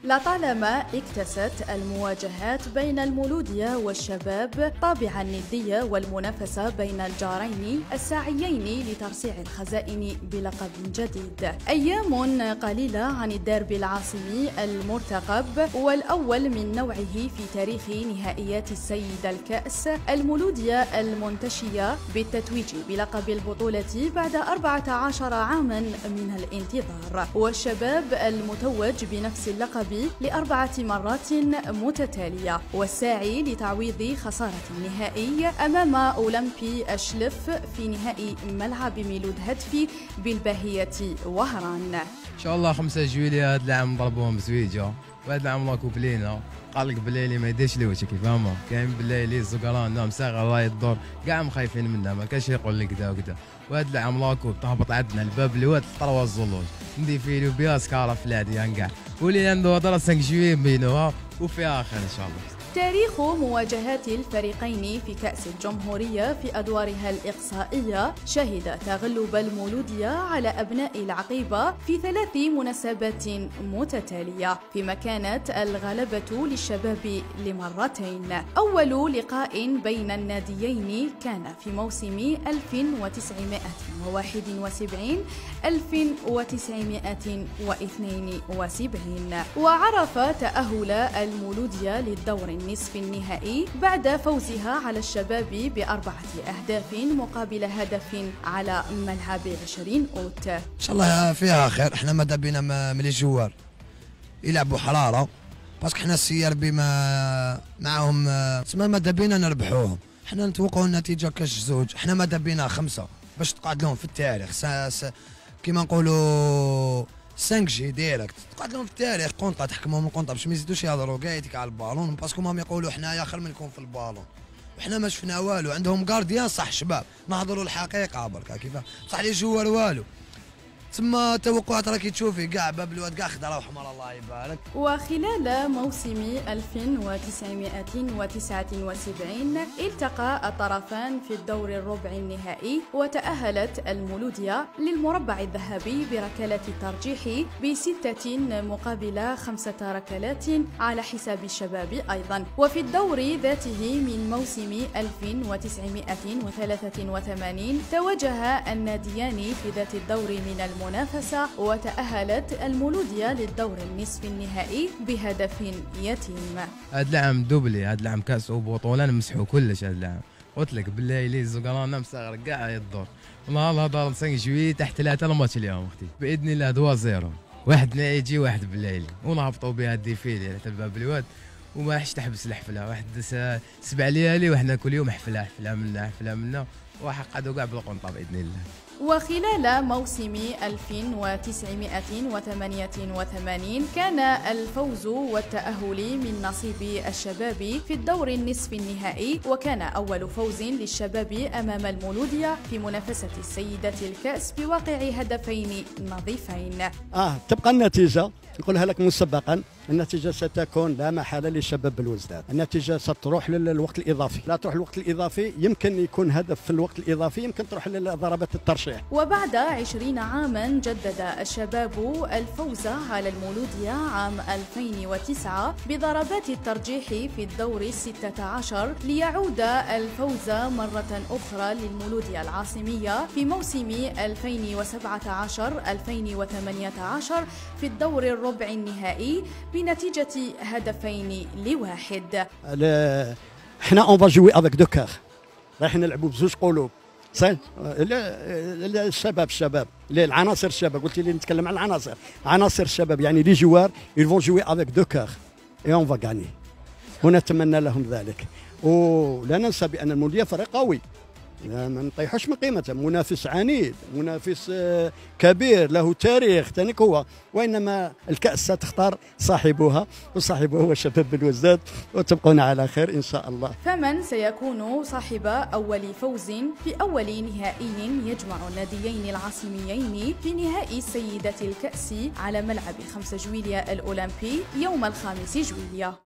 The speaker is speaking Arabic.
لطالما اكتست المواجهات بين المولودية والشباب طابع الندية والمنافسة بين الجارين الساعيين لترصيع الخزائن بلقب جديد. أيام قليلة عن الديربي العاصمي المرتقب والأول من نوعه في تاريخ نهائيات السيدة الكأس، المولودية المنتشية بالتتويج بلقب البطولة بعد 14 عاما من الانتظار، والشباب المتوج بنفس اللقب ل4 مرات متتالية، والساعي لتعويض خسارة النهائي أمام أولمبي أشلف في نهائي ملعب ميلود هدفي بالباهية وهران. إن شاء الله 5 جويلية هذا العام ضربوهم بزويجة، وهذا العام الله كوبلينا قال لك بليلي ما يديش لي وجهك فاهمة، كاين بليلي الزقران نعم صاغر راي الدور كاع خايفين منها، ما كانش يقول لي كذا وكذا، وهذا العام لاكوب تهبط عندنا الباب الواد طروا الزلوج ندي فيلو بها سكاره في العديان كاع، واللي عنده هضره 5 جويي بينوها وفيها خير ان شاء الله. تاريخ مواجهات الفريقين في كأس الجمهورية في أدوارها الإقصائية شهد تغلب المولودية على أبناء العقيبة في 3 مناسبات متتالية، فيما كانت الغلبة للشباب لمرتين. أول لقاء بين الناديين كان في موسم 1971-1972، وعرف تأهل المولودية للدور النصف النهائي بعد فوزها على الشباب ب4 أهداف مقابل هدف على ملعب 20 أوت. إن شاء الله فيها خير، احنا ماذا بينا ملي جوار يلعبوا حرارة، باسكو حنا السيار بما معاهم تسمى ماذا بينا نربحوهم، حنا نتوقعوا النتيجة كاش زوج، حنا ماذا بينا 5 باش تقعد لهم في التاريخ كيما نقولوا 5 جي ديريكت تقعد لهم في التاريخ، قنطه تحكمهم القنطه باش ما يزيدوش يهضروا كاع يتك على البالون، باسكو هم يقولوا حنايا خير منكم في البالون، وحنا ما شفنا والو، عندهم كارديان صح شباب نهضروا الحقيقه برك كيفاه بصح لي جوار والو، تما توقعات راكي تشوفي كاع باب الواد كاع خضره وحمر الله يبارك. وخلال موسم 1979 التقى الطرفان في الدور الربع النهائي، وتأهلت المولودية للمربع الذهبي بركلات الترجيح ب6 مقابل 5 ركلات على حساب الشباب أيضا. وفي الدور ذاته من موسم 1983 تواجه الناديان في ذات الدور من المنافسة، وتأهلت المولودية للدور النصف النهائي بهدف يتيم. هذا العام دوبلي، هذا العام كاس وبطولة نمسحوا كلش، هذا العام قلت لك بالله لي الزقران مساغر كاع يدور، والله هذا 5 جويي تحت 3 الماتش اليوم اختي باذن الله 2-0، واحد يجي واحد بالليل ونهبطوا بها الديفيلي حتى الباب الواد وما حش تحبس الحفله، واحد 7 ليالي وحنا كل يوم حفله منا وحقدوا كاع بالقنطه باذن الله. وخلال موسم 1988 كان الفوز والتأهل من نصيب الشباب في الدور النصف النهائي، وكان أول فوز للشباب أمام المولودية في منافسة السيدة الكأس بواقع هدفين نظيفين. تبقى النتيجة نقولها لك مسبقا، النتيجة ستكون لا محالة للشباب بالوزداد، النتيجة ستروح للوقت الإضافي، لا تروح للوقت الإضافي يمكن يكون هدف في الوقت الإضافي، يمكن تروح لضربات الترشيح. وبعد 20 عاما جدد الشباب الفوز على المولودية عام 2009 بضربات الترجيح في الدور 16، ليعود الفوز مرة أخرى للمولودية العاصمية في موسم 2017-2018 في الدور الربع النهائي بنتيجة 2-1. احنا اون فا جوي افيك دو كار، رايحين نلعبوا بزوج قلوب صحيح. الشباب العناصر الشباب، قلت لي نتكلم عن العناصر، عناصر الشباب يعني لي جوار ils vont jouer avec deux cœurs et on va gagner، ونتمنى لهم ذلك. ولا ننسى بأن المولودية فريق قوي، ما نطيحوش من قيمته، منافس عنيد، منافس كبير له تاريخ ثاني قوة، وإنما الكأس ستختار صاحبها، وصاحبه هو شباب بالوزداد، وتبقون على خير إن شاء الله. فمن سيكون صاحب أول فوز في أول نهائي يجمع الناديين العاصميين في نهائي سيدة الكأس على ملعب 5 جويلية الأولمبي يوم 5 جويلية؟